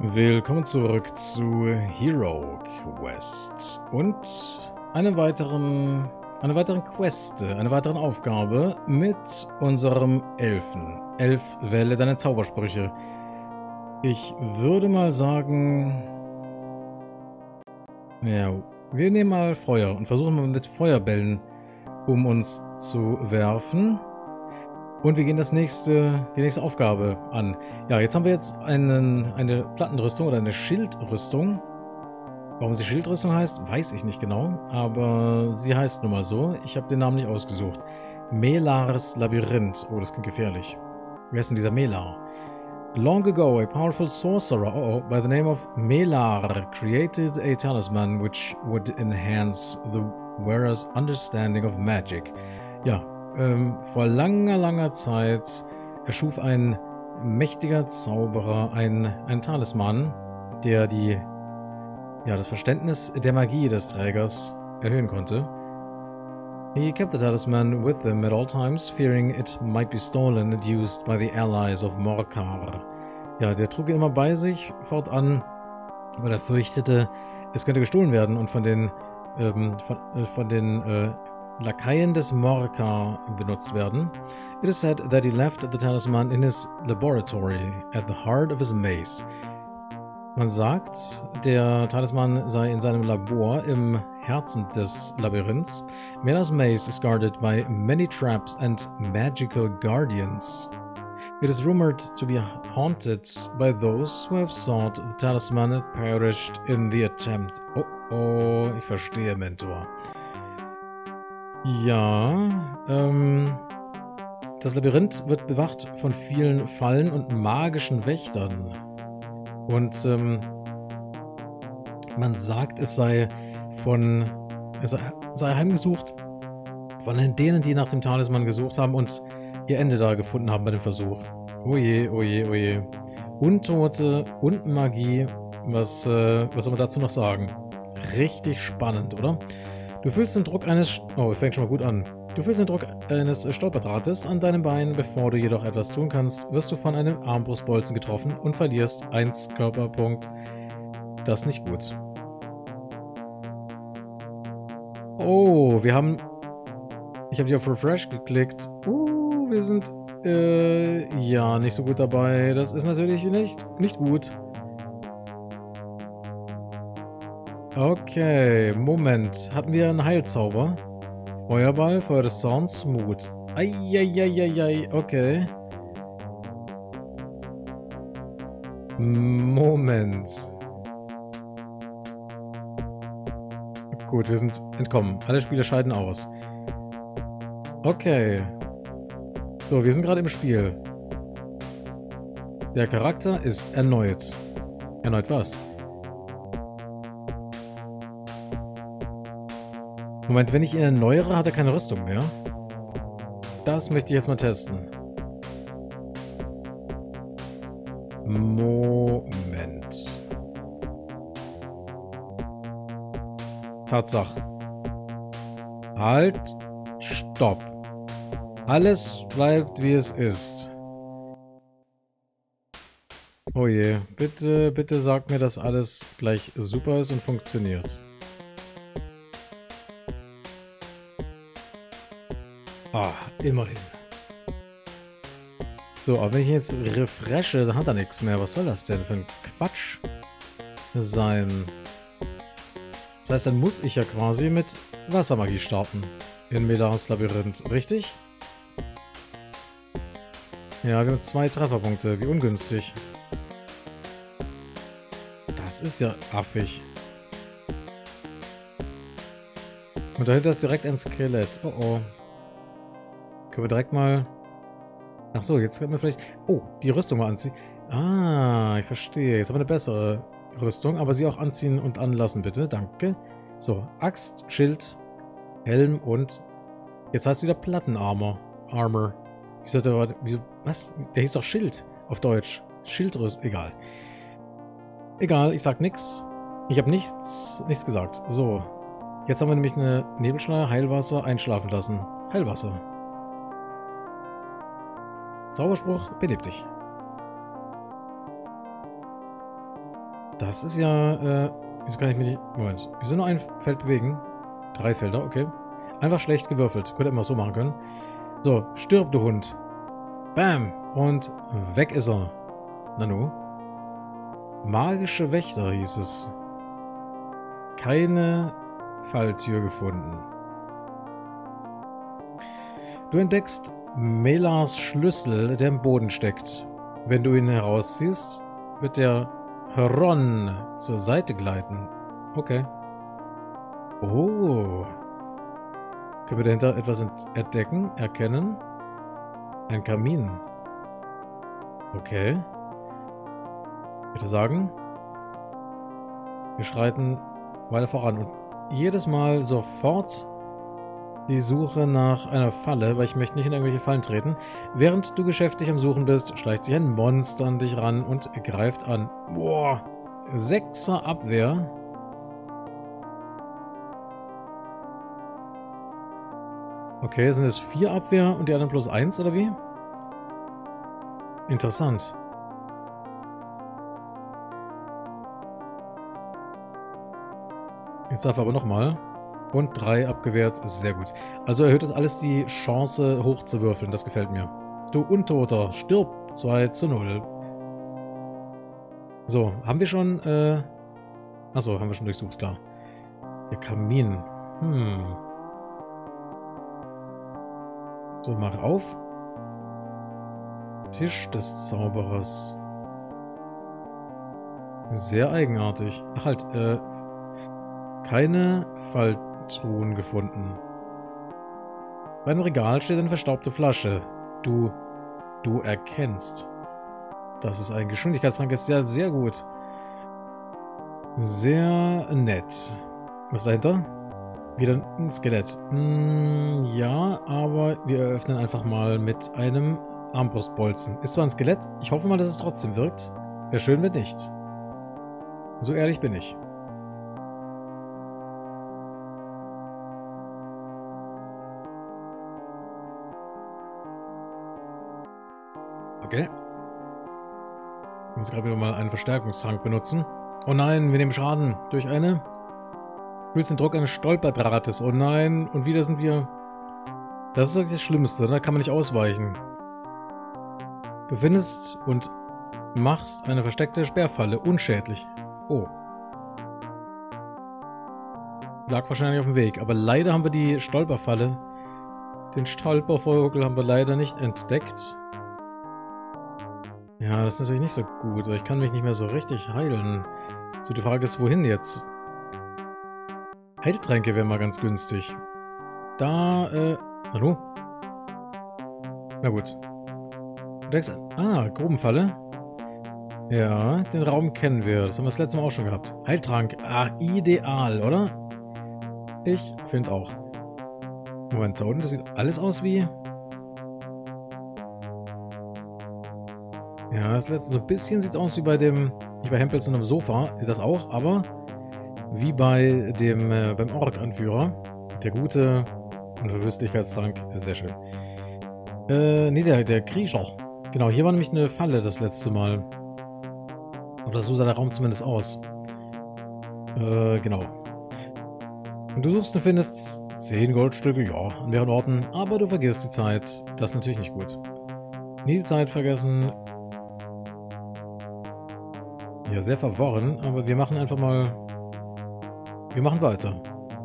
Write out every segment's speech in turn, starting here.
Willkommen zurück zu Hero Quest und einer weiteren Quest, einer weiteren Aufgabe mit unserem Elfen. Elf, wähle deine Zaubersprüche. Ich würde mal sagen, ja, wir nehmen mal Feuer und versuchen mal mit Feuerbällen um uns zu werfen. Und wir gehen die nächste Aufgabe an. Ja, jetzt haben wir jetzt eine Plattenrüstung oder eine Schildrüstung. Warum sie Schildrüstung heißt, weiß ich nicht genau. Aber sie heißt nun mal so. Ich habe den Namen nicht ausgesucht. Melars Labyrinth. Oh, das klingt gefährlich. Wer ist denn dieser Melar? Long ago, a powerful sorcerer by the name of Melar created a talisman which would enhance the wearer's understanding of magic. Ja, vor langer Zeit erschuf ein mächtiger Zauberer ein Talisman, der das Verständnis der Magie des Trägers erhöhen konnte. He kept the talisman with him at all times, fearing it might be stolen and used by the allies of Morkar. Ja, der trug ihn immer bei sich fortan, weil er fürchtete, es könnte gestohlen werden und von den Lakaien des Morkar benutzt werden. It is said that he left the talisman in his laboratory at the heart of his maze. Man sagt, der Talisman sei in seinem Labor im Herzen des Labyrinths. Melar's maze is guarded by many traps and magical guardians. It is rumored to be haunted by those who have sought the talisman and perished in the attempt. Oh, ich verstehe, Mentor. Ja, das Labyrinth wird bewacht von vielen Fallen und magischen Wächtern. Und man sagt, es sei heimgesucht von denen, die nach dem Talisman gesucht haben und ihr Ende da gefunden haben bei dem Versuch. Oje, oje, oje. Untote und Magie. Was soll man dazu noch sagen? Richtig spannend, oder? Du fühlst den Druck eines... Oh, fängt schon mal gut an. Du fühlst den Druck eines Stolperdrahtes an deinem Bein. Bevor du jedoch etwas tun kannst, wirst du von einem Armbrustbolzen getroffen und verlierst 1 Körperpunkt. Das ist nicht gut. Oh, wir haben... Ich habe hier auf Refresh geklickt. Wir sind... ja, nicht so gut dabei. Das ist natürlich nicht gut. Okay, Moment. Hatten wir einen Heilzauber? Feuerball, Feuer des Zorns, Mut. Eieieiei, okay. Moment. Gut, wir sind entkommen. Alle Spieler scheiden aus. Okay. So, wir sind gerade im Spiel. Der Charakter ist erneut. Erneut was? Moment, wenn ich ihn erneuere, hat er keine Rüstung mehr. Das möchte ich jetzt mal testen. Moment. Tatsache. Halt. Stopp. Alles bleibt, wie es ist. Oh je. Bitte sagt mir, dass alles gleich super ist und funktioniert. Ah, immerhin. So, aber wenn ich jetzt refreshe, dann hat er nichts mehr. Was soll das denn für ein Quatsch sein? Das heißt, dann muss ich ja quasi mit Wassermagie starten. In Melars Labyrinth, richtig? Ja, wir haben 2 Trefferpunkte. Wie ungünstig. Das ist ja affig. Und dahinter ist direkt ein Skelett. Oh oh. Können wir direkt mal... Achso, jetzt können wir vielleicht... Oh, die Rüstung mal anziehen. Ah, ich verstehe. Jetzt haben wir eine bessere Rüstung, aber sie auch anziehen und anlassen, bitte. Danke. So, Axt, Schild, Helm und... Jetzt heißt es wieder Plattenarmor. Armor. Wieso... Was? Der hieß doch Schild auf Deutsch. Schildrüstung. Egal. Egal, ich sag nix. Ich habe nichts gesagt. So. Jetzt haben wir nämlich eine Nebelschleier, Heilwasser, einschlafen lassen. Heilwasser. Zauberspruch, beleb dich. Das ist ja, wieso kann ich mich nicht... Moment, wieso nur ein Feld bewegen? 3 Felder, okay. Einfach schlecht gewürfelt. Könnte immer so machen können. So, stirb, du Hund. Bam! Und weg ist er. Nanu. Magische Wächter hieß es. Keine Falltür gefunden. Du entdeckst Melas Schlüssel, der im Boden steckt. Wenn du ihn herausziehst, wird der Heron zur Seite gleiten. Okay. Oh. Können wir dahinter etwas entdecken? Erkennen? Ein Kamin. Okay. Ich würde sagen, wir schreiten weiter voran. Und jedes Mal sofort die Suche nach einer Falle, weil ich möchte nicht in irgendwelche Fallen treten. Während du geschäftig am Suchen bist, schleicht sich ein Monster an dich ran und greift an. Boah, 6er Abwehr. Okay, sind es 4 Abwehr und die anderen plus 1, oder wie? Interessant. Jetzt darf er aber nochmal. Und 3 abgewehrt. Sehr gut. Also erhöht das alles die Chance, hoch zu würfeln. Das gefällt mir. Du Untoter, stirb. 2:0. So, haben wir schon, achso, haben wir schon durchsucht, klar. Der Kamin. So, mach auf. Tisch des Zauberers. Sehr eigenartig. Ach halt, keine Falltruhen gefunden. Bei einem Regal steht eine verstaubte Flasche. Du erkennst. Das ist ein Geschwindigkeitstrank, ist ja sehr gut. Sehr nett. Was ist dahinter? Wieder ein Skelett. Ja, aber wir eröffnen einfach mal mit einem Armbrustbolzen. Ist zwar ein Skelett, ich hoffe mal, dass es trotzdem wirkt. Wäre schön, wenn nicht. So ehrlich bin ich. Okay. Ich muss gerade wieder mal einen Verstärkungstrank benutzen. Oh nein, wir nehmen Schaden durch eine... Du fühlst den Druck eines Stolperdrahtes. Oh nein, und wieder sind wir... Das ist wirklich das Schlimmste, da kann man nicht ausweichen. Du findest und machst eine versteckte Sperrfalle. Unschädlich. Oh. Lag wahrscheinlich auf dem Weg. Aber leider haben wir die Stolperfalle. Den Stolpervogel haben wir leider nicht entdeckt. Ja, das ist natürlich nicht so gut. Ich kann mich nicht mehr so richtig heilen. So, die Frage ist, wohin jetzt? Heiltränke wäre mal ganz günstig. Da, hallo? Na gut. Grubenfalle. Ja, den Raum kennen wir. Das haben wir das letzte Mal auch schon gehabt. Heiltrank. Ah, ideal, oder? Ich finde auch. Moment, da unten, das sieht alles aus wie... Ja, das letzte so ein bisschen sieht es aus wie bei dem... Nicht bei Hempels, sondern am Sofa. Das auch, aber... Wie bei dem... beim Ork-Anführer. Der gute... Unverwüstlichkeitstrank. Sehr schön. Nee, der Kriecher. Genau, hier war nämlich eine Falle das letzte Mal. Oder so sah der Raum zumindest aus. Genau. Und du suchst und findest 10 Goldstücke, ja, an mehreren Orten, aber du vergisst die Zeit. Das ist natürlich nicht gut. Nie die Zeit vergessen. Ja, sehr verworren, aber wir machen einfach mal... Wir machen weiter.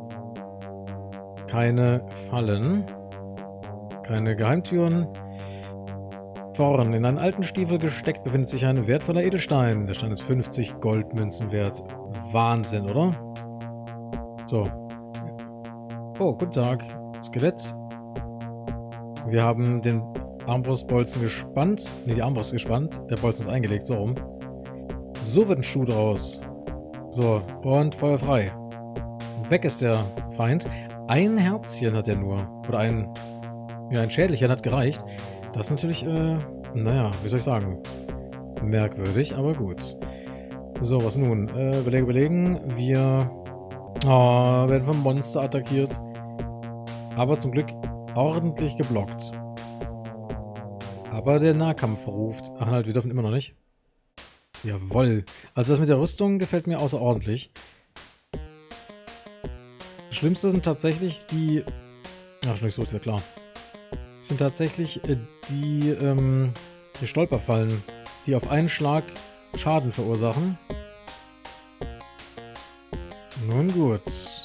Keine Fallen. Keine Geheimtüren. Vorn in einen alten Stiefel gesteckt befindet sich ein wertvoller Edelstein. Der Stein ist 50 Goldmünzen wert. Wahnsinn, oder? So. Oh, guten Tag. Skelett. Wir haben den Armbrustbolzen gespannt. Ne, die Armbrust gespannt. Der Bolzen ist eingelegt, so rum. So wird ein Schuh draus. So, und Feuer frei. Weg ist der Feind. Ein Herzchen hat er nur. Oder ein... Ja, ein Schädelchen hat gereicht. Das ist natürlich, naja, wie soll ich sagen? Merkwürdig, aber gut. So, was nun? Überlegen. Wir werden vom Monster attackiert. Aber zum Glück ordentlich geblockt. Aber der Nahkampf ruft. Ach, halt, wir dürfen immer noch nicht. Jawohl. Also das mit der Rüstung gefällt mir außerordentlich. Das Schlimmste sind tatsächlich die... Ach, nicht so, ist ja klar. Das sind tatsächlich die Stolperfallen, die auf einen Schlag Schaden verursachen. Nun gut.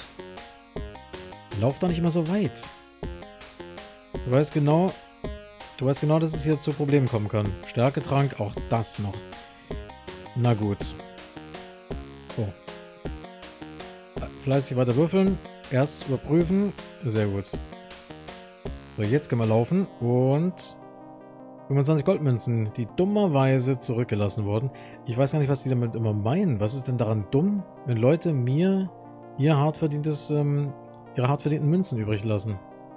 Lauf doch nicht immer so weit. Du weißt genau, dass es hier zu Problemen kommen kann. Stärketrank, auch das noch. Na gut. So. Fleißig weiter würfeln. Erst überprüfen. Sehr gut. So, jetzt können wir laufen. Und 25 Goldmünzen, die dummerweise zurückgelassen wurden. Ich weiß gar nicht, was die damit immer meinen. Was ist denn daran dumm, wenn Leute mir ihre hart verdienten Münzen übrig lassen?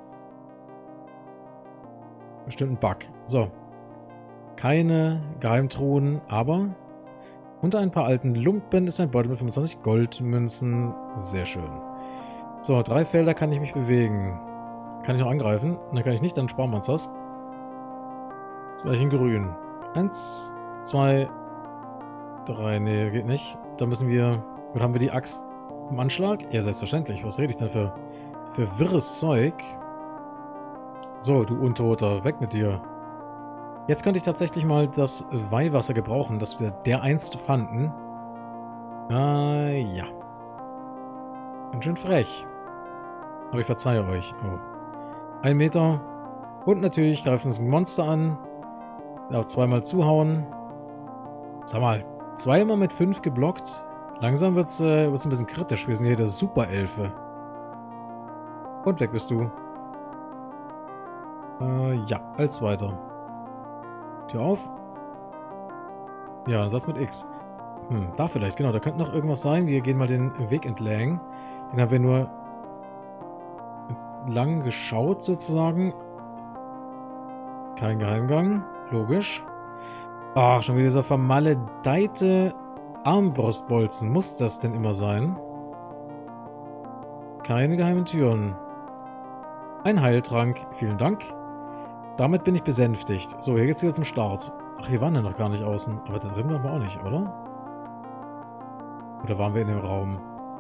Bestimmt ein Bug. So. Keine Geheimtruhen, aber unter ein paar alten Lumpen ist ein Beutel mit 25 Goldmünzen. Sehr schön. So, 3 Felder kann ich mich bewegen. Kann ich noch angreifen? Dann kann ich nicht, dann sparen wir uns das. Jetzt wäre ich in grün. 1, 2, 3. Nee, geht nicht. Da müssen wir... Oder haben wir die Axt im Anschlag? Ja, selbstverständlich. Was rede ich denn für wirres Zeug? So, du Untoter, weg mit dir. Jetzt könnte ich tatsächlich mal das Weihwasser gebrauchen, das wir dereinst fanden. Ja. Ganz schön frech. Aber ich verzeihe euch. Oh. 1 Meter. Und natürlich greift uns ein Monster an. Darf zweimal zuhauen. Sag mal, zweimal mit 5 geblockt. Langsam wird's ein bisschen kritisch. Wir sind hier der Super-Elfe. Und weg bist du. Ja, als weiter. Tür auf. Ja, ein Satz mit X. Da vielleicht, genau. Da könnte noch irgendwas sein. Wir gehen mal den Weg entlang. Den haben wir nur lang geschaut, sozusagen. Kein Geheimgang. Logisch. Ach, schon wieder dieser vermaledeite Armbrustbolzen. Muss das denn immer sein? Keine geheimen Türen. Ein Heiltrank. Vielen Dank. Damit bin ich besänftigt. So, hier geht's wieder zum Start. Ach, wir waren ja noch gar nicht außen. Aber da drin waren wir auch nicht, oder? Oder waren wir in dem Raum?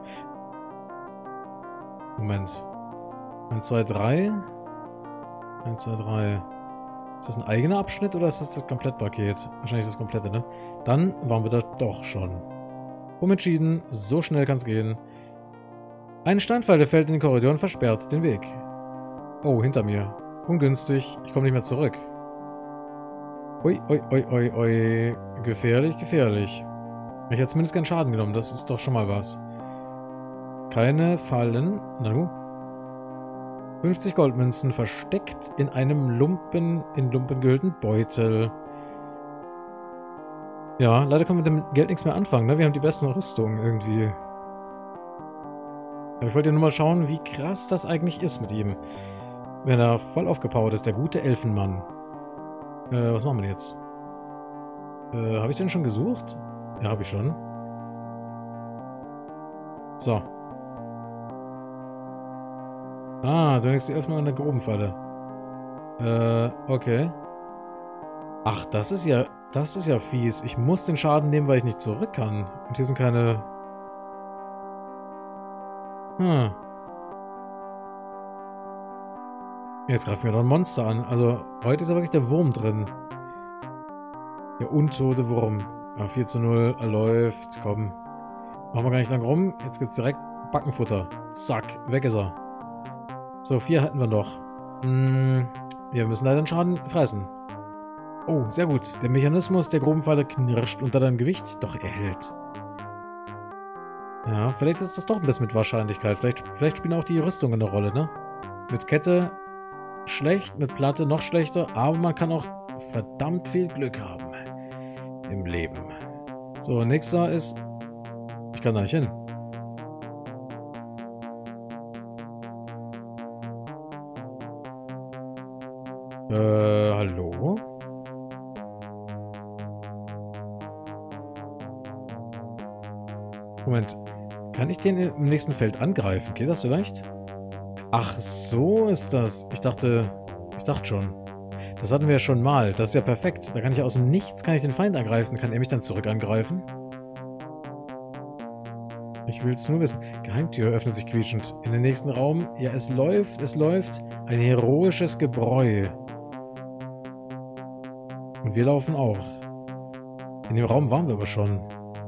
Moment. 1, 2, 3. 1, 2, 3. Ist das ein eigener Abschnitt oder ist das das Komplettpaket? Wahrscheinlich das komplette, ne? Dann waren wir da doch schon. Umentschieden. So schnell kann es gehen. Ein Steinpfeil, der fällt in den Korridor und versperrt den Weg. Oh, hinter mir. Ungünstig. Ich komme nicht mehr zurück. Ui, ui, ui, ui, ui. Gefährlich, gefährlich. Ich habe zumindest keinen Schaden genommen. Das ist doch schon mal was. Keine Fallen. Na du. 50 Goldmünzen versteckt in einem in Lumpen gehüllten Beutel. Ja, leider können wir mit dem Geld nichts mehr anfangen, ne? Wir haben die besten Rüstungen irgendwie. Aber ich wollte ja nur mal schauen, wie krass das eigentlich ist mit ihm. Wenn er voll aufgepowert ist, der gute Elfenmann. Was machen wir jetzt? Habe ich den schon gesucht? Ja, habe ich schon. So. Ah, du denkst die Öffnung an der Grubenfalle. Okay. Ach, das ist ja fies. Ich muss den Schaden nehmen, weil ich nicht zurück kann. Und hier sind keine... Jetzt greift mir doch ein Monster an. Also, heute ist ja wirklich der Wurm drin. Der untote Wurm. Ja, 4:0. Er läuft. Komm. Machen wir gar nicht lang rum. Jetzt gibt's direkt Backenfutter. Zack. Weg ist er. So, 4 hätten wir noch. Wir müssen leider den Schaden fressen. Oh, sehr gut. Der Mechanismus der Grubenfalle knirscht unter deinem Gewicht, doch er hält. Ja, vielleicht ist das doch ein bisschen mit Wahrscheinlichkeit. Vielleicht spielen auch die Rüstungen eine Rolle, ne? Mit Kette schlecht, mit Platte noch schlechter, aber man kann auch verdammt viel Glück haben im Leben. So, nächster ist... Ich kann da nicht hin. Hallo? Moment. Kann ich den im nächsten Feld angreifen? Geht das vielleicht? Ach, so ist das. Ich dachte schon. Das hatten wir ja schon mal. Das ist ja perfekt. Da kann ich aus dem Nichts kann ich den Feind angreifen. Kann er mich dann zurück angreifen? Ich will es nur wissen. Geheimtür öffnet sich quietschend. In den nächsten Raum. Ja, es läuft, es läuft. Ein heroisches Gebräu. Und wir laufen auch. In dem Raum waren wir aber schon.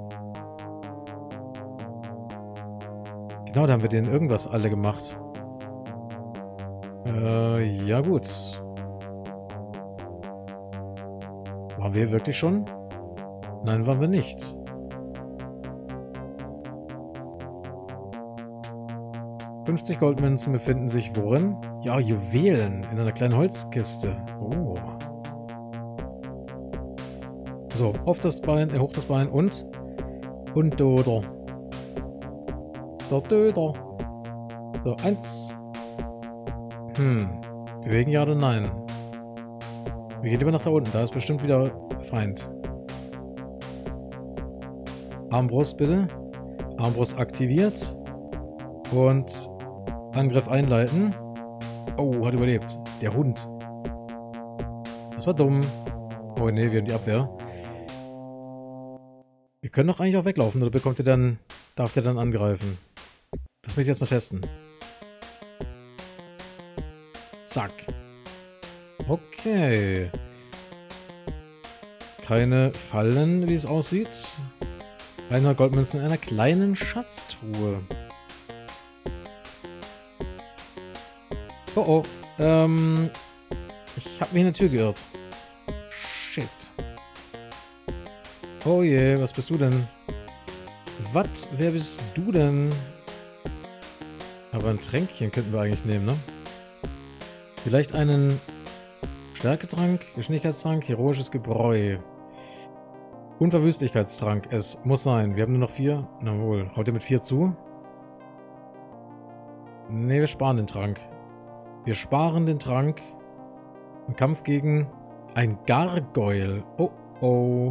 Genau, da haben wir den irgendwas alle gemacht. Ja gut. Waren wir wirklich schon? Nein, waren wir nicht. $50 Goldmünzen befinden sich worin? Ja, Juwelen in einer kleinen Holzkiste. Oh. So, auf das Bein, hoch das Bein und Döder. Der Döder. So, 1. Bewegen ja oder nein? Wir gehen lieber nach da unten, da ist bestimmt wieder Feind. Armbrust bitte. Armbrust aktiviert. Und Angriff einleiten. Oh, hat überlebt. Der Hund. Das war dumm. Oh ne, wir haben die Abwehr. Wir können doch eigentlich auch weglaufen, oder bekommt ihr dann, darf der dann angreifen? Das möchte ich jetzt mal testen. Zack. Okay. Keine Fallen, wie es aussieht. 100 Goldmünzen in einer kleinen Schatztruhe. Oh oh. Ich habe mich in der Tür geirrt. Shit. Oh je, was bist du denn? Was? Wer bist du denn? Aber ein Tränkchen könnten wir eigentlich nehmen, ne? Vielleicht einen Stärketrank, Geschwindigkeitstrank, heroisches Gebräu. Unverwüstlichkeitstrank. Es muss sein. Wir haben nur noch 4. Na wohl. Haut ihr mit 4 zu? Ne, wir sparen den Trank. Wir sparen den Trank. Im Kampf gegen ein Gargoyle. Oh, oh.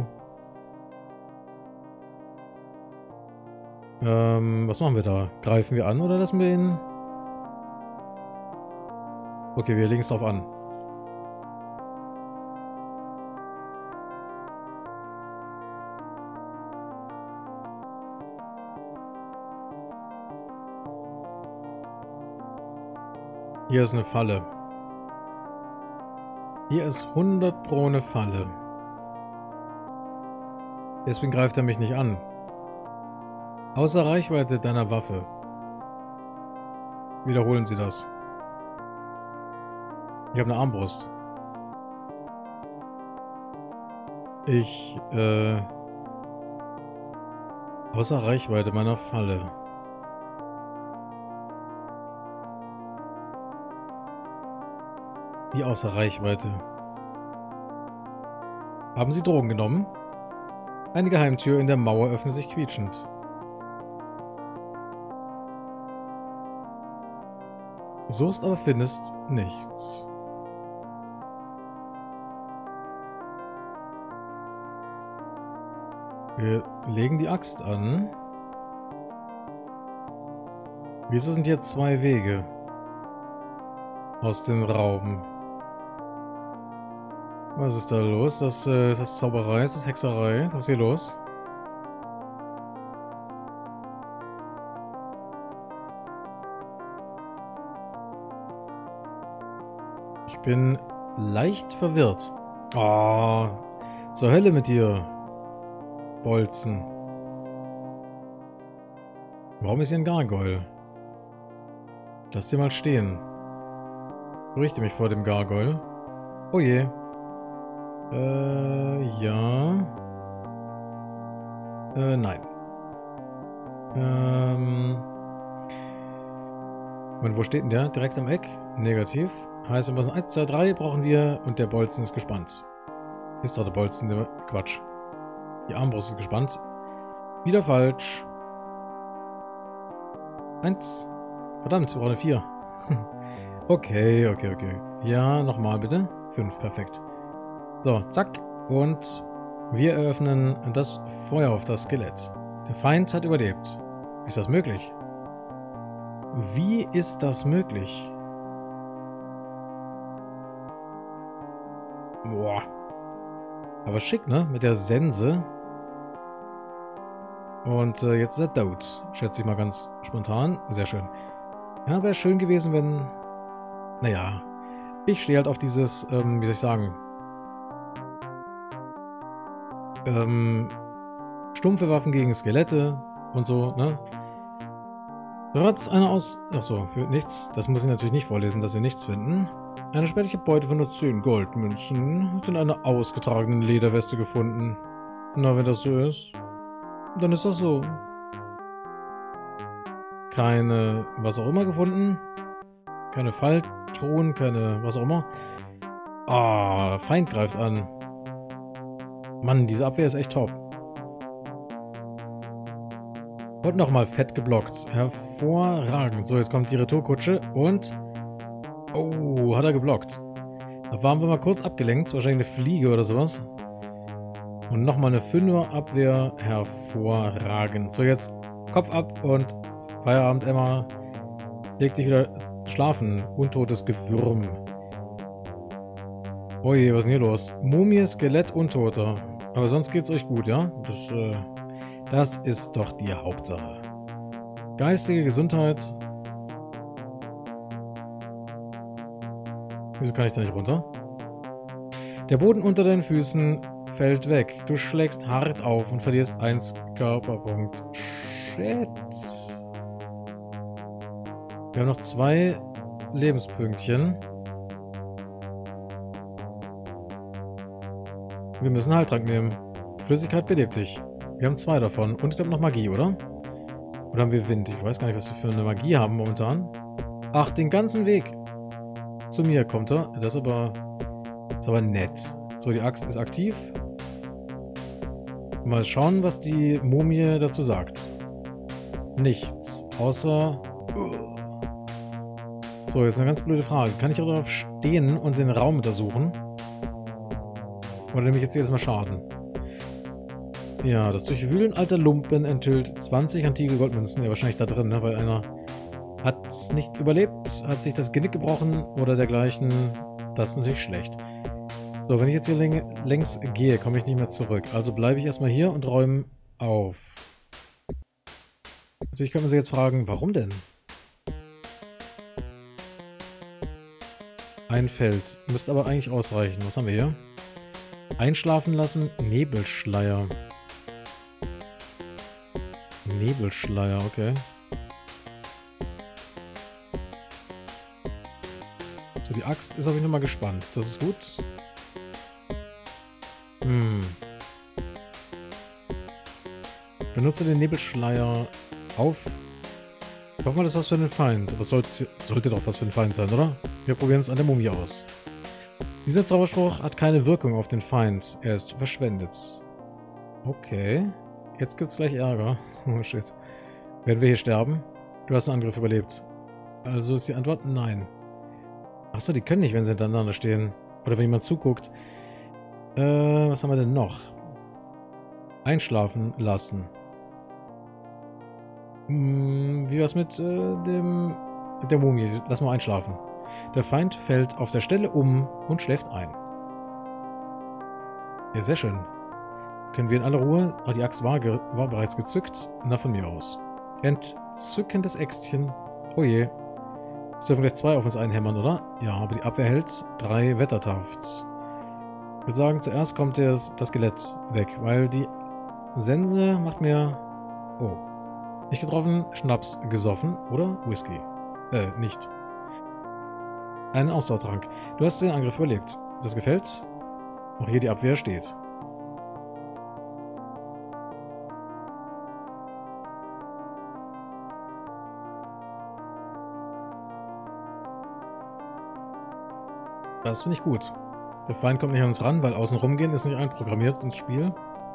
Was machen wir da? Greifen wir an oder lassen wir ihn? Okay, wir legen es drauf an. Hier ist eine Falle. Hier ist 100 Pro eine Falle. Deswegen greift er mich nicht an. Außer Reichweite deiner Waffe. Wiederholen Sie das. Ich habe eine Armbrust. Außer Reichweite meiner Falle. Wie außer Reichweite? Haben Sie Drogen genommen? Eine Geheimtür in der Mauer öffnet sich quietschend. Suchst, aber findest nichts. Wir legen die Axt an. Wieso sind hier 2 Wege aus dem Raum? Was ist da los? Ist das Zauberei? Ist das Hexerei? Was ist hier los? Ich bin leicht verwirrt. Oh, zur Hölle mit dir, Bolzen. Warum ist hier ein Gargoyle? Lass dir mal stehen. Fürchte mich vor dem Gargoyle. Oh je. Ja. Nein. Und wo steht denn der? Direkt am Eck? Negativ. Heißt, wir müssen 1, 2, 3 brauchen wir und der Bolzen ist gespannt. Ist doch der Bolzen, der Quatsch. Die Armbrust ist gespannt. Wieder falsch. 1. Verdammt, wir brauchen eine 4. Okay. Ja, nochmal bitte. 5, perfekt. So, zack. Und wir eröffnen das Feuer auf das Skelett. Der Feind hat überlebt. Ist das möglich? Wie ist das möglich? Boah. Aber schick, ne? Mit der Sense. Und jetzt ist er tot. Schätze ich mal ganz spontan. Sehr schön. Ja, wäre schön gewesen, wenn... Naja. Ich stehe halt auf dieses, wie soll ich sagen... stumpfe Waffen gegen Skelette und so, ne? Trotz einer Achso, für nichts. Das muss ich natürlich nicht vorlesen, dass wir nichts finden. Eine spärliche Beute von nur 10 Goldmünzen hat in einer ausgetragenen Lederweste gefunden. Na, wenn das so ist, dann ist das so. Keine was auch immer gefunden. Keine Falltruhen, keine was auch immer. Ah, Feind greift an. Mann, diese Abwehr ist echt top. Und nochmal fett geblockt. Hervorragend. So, jetzt kommt die Retourkutsche und... Oh, hat er geblockt. Da waren wir mal kurz abgelenkt. Wahrscheinlich eine Fliege oder sowas. Und nochmal eine 5er Abwehr. Hervorragend. So, jetzt Kopf ab und Feierabend, Emma. Leg dich wieder schlafen. Untotes Gewürm. Oje, was ist denn hier los? Mumie, Skelett, Untoter. Aber sonst geht's euch gut, ja? Das ist doch die Hauptsache. Geistige Gesundheit. Wieso kann ich da nicht runter? Der Boden unter deinen Füßen fällt weg. Du schlägst hart auf und verlierst 1 Körperpunkt. Shit. Wir haben noch 2 Lebenspünktchen. Wir müssen Heiltrank nehmen. Flüssigkeit belebt dich. Wir haben 2 davon. Und ich glaube noch Magie, oder? Oder haben wir Wind? Ich weiß gar nicht, was wir für eine Magie haben momentan. Ach, den ganzen Weg. Zu mir kommt er. Das ist aber nett. So, die Axt ist aktiv. Mal schauen, was die Mumie dazu sagt. Nichts. Außer... So, jetzt eine ganz blöde Frage. Kann ich auch darauf stehen und den Raum untersuchen? Oder nehme ich jetzt jedes Mal Schaden? Ja, das Durchwühlen alter Lumpen enthüllt 20 antike Goldmünzen. Ja, wahrscheinlich da drin, ne? Weil einer hat es nicht überlebt, hat sich das Genick gebrochen oder dergleichen. Das ist natürlich schlecht. So, wenn ich jetzt hier längs gehe, komme ich nicht mehr zurück. Also bleibe ich erstmal hier und räume auf. Natürlich kann man sich jetzt fragen, warum denn? Ein Feld. Müsste aber eigentlich ausreichen. Was haben wir hier? Einschlafen lassen. Nebelschleier. Nebelschleier, okay. So, die Axt ist auf jeden Fall mal gespannt. Das ist gut. Benutze den Nebelschleier auf. Ich hoffe mal, das ist was für den Feind. Aber sollte doch was für den Feind sein, oder? Wir probieren es an der Mumie aus. Dieser Zauberspruch hat keine Wirkung auf den Feind. Er ist verschwendet. Okay. Jetzt gibt's gleich Ärger. Oh shit. Werden wir hier sterben? Du hast einen Angriff überlebt. Also ist die Antwort nein. Achso, die können nicht, wenn sie hintereinander stehen. Oder wenn jemand zuguckt. Was haben wir denn noch? Einschlafen lassen. Wie war's mit der Mumie? Lass mal einschlafen. Der Feind fällt auf der Stelle um und schläft ein. Ja, sehr schön. Können wir in aller Ruhe... Ach, die Axt war bereits gezückt. Na, von mir aus. Entzückendes Äxtchen. Oh je. Jetzt dürfen gleich 2 auf uns einhämmern, oder? Ja, aber die Abwehr hält 3 Wettertaft. Ich würde sagen, zuerst kommt das Skelett weg, weil die Sense macht mir... Oh. Nicht getroffen, Schnaps gesoffen, oder? Whisky. Nicht. Einen Ausdauertrank. Du hast den Angriff überlebt. Das gefällt? Auch hier die Abwehr steht. Das finde ich gut. Der Feind kommt nicht an uns ran, weil außen rumgehen ist nicht einprogrammiert ins Spiel.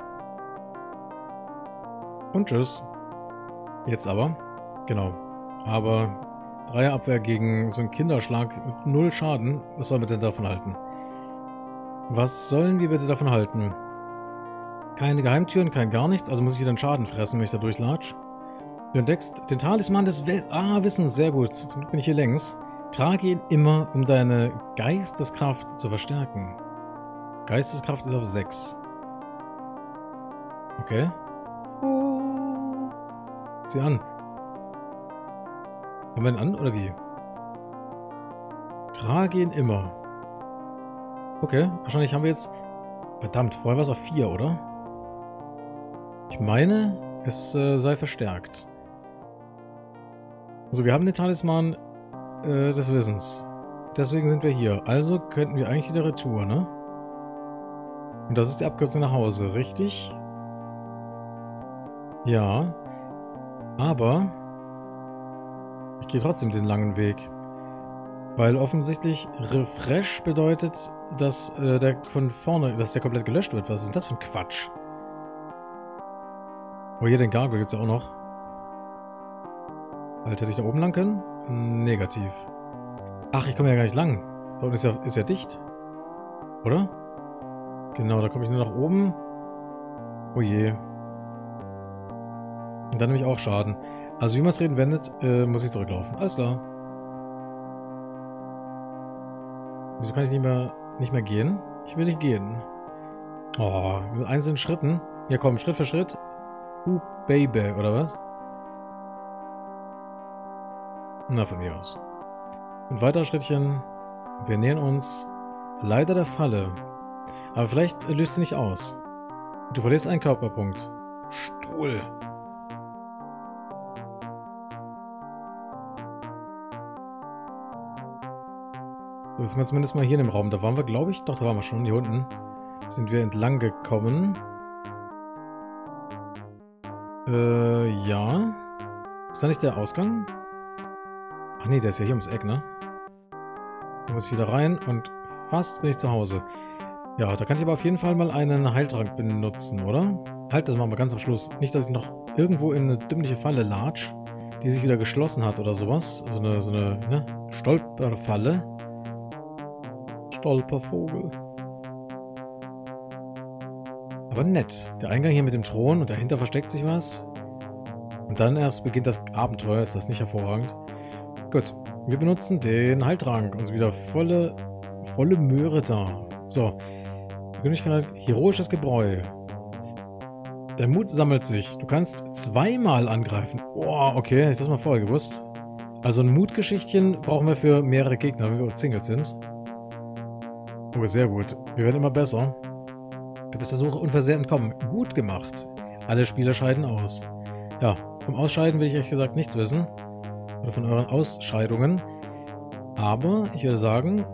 Und tschüss. Jetzt aber. Genau. Aber 3er Abwehr gegen so einen Kinderschlag mit 0 Schaden. Was sollen wir denn davon halten? Was sollen wir bitte davon halten? Keine Geheimtüren, kein gar nichts. Also muss ich wieder einen Schaden fressen, wenn ich da durchlatsch. Du entdeckst den Talisman des Wissens. Sehr gut. Zum Glück bin ich hier längs. Trage ihn immer, um deine Geisteskraft zu verstärken. Geisteskraft ist auf 6. Okay. Sieh an. Haben wir ihn an, oder wie? Trage ihn immer. Okay, wahrscheinlich haben wir jetzt... Verdammt, vorher war es auf 4, oder? Ich meine, es sei verstärkt. Also wir haben den Talisman des Wissens. Deswegen sind wir hier. Also könnten wir eigentlich wieder Retour, ne? Und das ist die Abkürzung nach Hause, richtig? Ja. Aber ich gehe trotzdem den langen Weg. Weil offensichtlich Refresh bedeutet, dass der von vorne, dass der komplett gelöscht wird. Was ist denn das für ein Quatsch? Oh, hier den Gargoyle gibt es ja auch noch. Alter, hätte ich da oben lang können? Negativ. Ach, ich komme ja gar nicht lang. Da unten ist ja dicht. Oder? Genau, da komme ich nur nach oben. Oh je. Und dann nehme ich auch Schaden. Also wie man es reden wendet, muss ich zurücklaufen. Alles klar. Wieso kann ich nicht mehr gehen? Ich will nicht gehen. Oh, mit einzelnen Schritten. Ja komm, Schritt für Schritt. Baby, oder was? Na, von mir aus. Und weitere Schrittchen. Wir nähern uns leider der Falle. Aber vielleicht löst sie nicht aus. Du verlierst einen Körperpunkt. Stuhl. So, jetzt sind wir zumindest mal hier in dem Raum. Da waren wir, glaube ich. Doch, da waren wir schon. Hier unten sind wir entlang gekommen. Ja. Ist da nicht der Ausgang? Ach nee, der ist ja hier ums Eck, ne? Da muss ich wieder rein und fast bin ich zu Hause. Ja, da kann ich aber auf jeden Fall mal einen Heiltrank benutzen, oder? Halt, das machen wir ganz am Schluss. Nicht, dass ich noch irgendwo in eine dümmliche Falle latsch, die sich wieder geschlossen hat oder sowas. So eine ne? Stolperfalle. Stolpervogel. Aber nett. Der Eingang hier mit dem Thron und dahinter versteckt sich was. Und dann erst beginnt das Abenteuer. Ist das nicht hervorragend? Gut. Wir benutzen den Heiltrank. Uns wieder volle Möhre da. So. Geschwindigkeit, heroisches Gebräu. Der Mut sammelt sich. Du kannst zweimal angreifen. Boah, okay. Hätte ich das mal vorher gewusst. Also ein Mutgeschichtchen brauchen wir für mehrere Gegner, wenn wir Singles sind. Oh, sehr gut. Wir werden immer besser. Du bist der Suche unversehrt entkommen. Gut gemacht. Alle Spieler scheiden aus. Ja, vom Ausscheiden will ich ehrlich gesagt nichts wissen. Oder von euren Ausscheidungen. Aber ich würde sagen,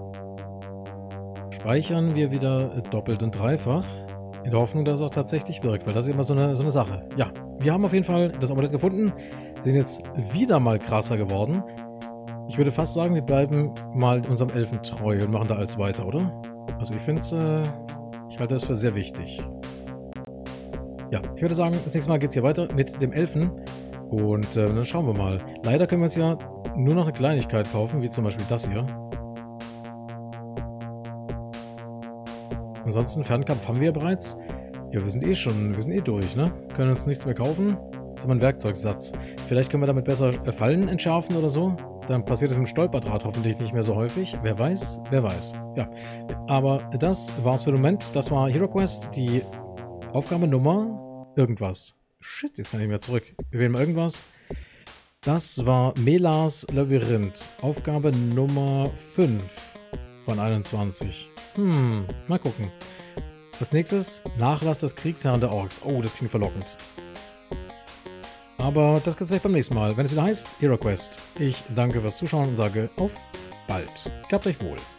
speichern wir wieder doppelt und dreifach. In der Hoffnung, dass es auch tatsächlich wirkt. Weil das ist immer so eine Sache. Ja, wir haben auf jeden Fall das Amulett gefunden. Sind jetzt wieder mal krasser geworden. Ich würde fast sagen, wir bleiben mal unserem Elfen treu und machen da alles weiter, oder? Also ich finde es... ich halte das für sehr wichtig. Ja, ich würde sagen, das nächste Mal geht es hier weiter mit dem Elfen. Und dann schauen wir mal. Leider können wir uns ja nur noch eine Kleinigkeit kaufen, wie zum Beispiel das hier. Ansonsten, Fernkampf haben wir ja bereits. Ja, wir sind eh durch, ne? Können uns nichts mehr kaufen. Jetzt haben wir einen Werkzeugsatz. Vielleicht können wir damit besser Fallen entschärfen oder so. Dann passiert es mit dem Stolperdraht hoffentlich nicht mehr so häufig. Wer weiß, wer weiß. Ja, aber das war's für den Moment. Das war Hero Quest, die Aufgabe Nummer irgendwas. Shit, jetzt kann ich nicht mehr zurück. Wir wählen mal irgendwas. Das war Melas Labyrinth. Aufgabe Nummer 5 von 21. Mal gucken. Als nächstes Nachlass des Kriegsherrn der Orks. Oh, das klingt verlockend. Aber das gibt es beim nächsten Mal, wenn es wieder heißt Hero Quest. Ich danke fürs Zuschauen und sage auf bald. Gehabt euch wohl.